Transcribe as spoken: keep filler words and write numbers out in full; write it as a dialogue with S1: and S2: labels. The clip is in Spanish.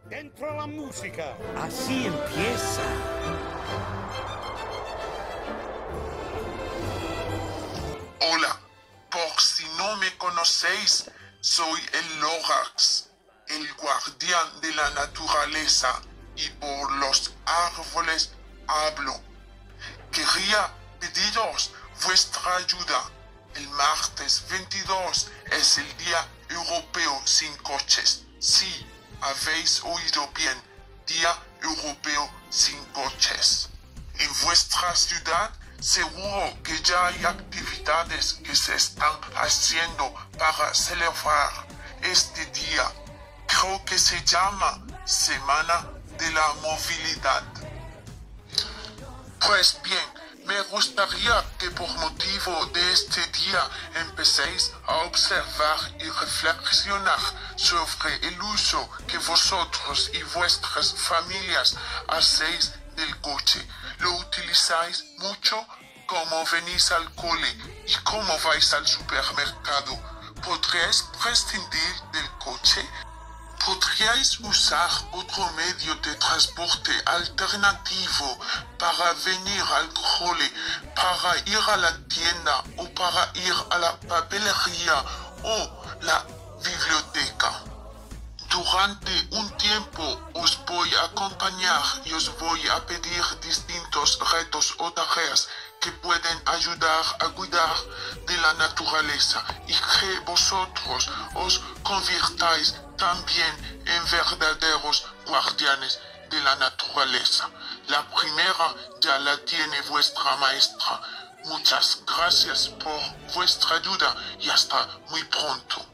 S1: Dentro la música. Así empieza.
S2: Hola, por si no me conocéis, soy el Lorax, el guardián de la naturaleza, y por los árboles hablo. Quería pediros vuestra ayuda. El martes veintidós es el Día Europeo sin Coches. Sí, habéis oído bien, Día Europeo sin Coches. En vuestra ciudad seguro que ya hay actividades que se están haciendo para celebrar este día. Creo que se llama Semana de la Movilidad. Pues bien, me gustaría que por motivo de este día empecéis a observar y reflexionar sobre el uso que vosotros y vuestras familias hacéis del coche. ¿Lo utilizáis mucho? ¿Cómo venís al cole? ¿Y cómo vais al supermercado? ¿Podríais prescindir del coche? ¿Podríais usar otro medio de transporte alternativo para venir al cole, para ir a la tienda o para ir a la papelería o la biblioteca? Durante un tiempo os voy a acompañar y os voy a pedir distintos retos o tareas que pueden ayudar a cuidar de la naturaleza y que vosotros os convirtáis también en verdaderos guardianes de la naturaleza. La primera ya la tiene vuestra maestra. Muchas gracias por vuestra ayuda y hasta muy pronto.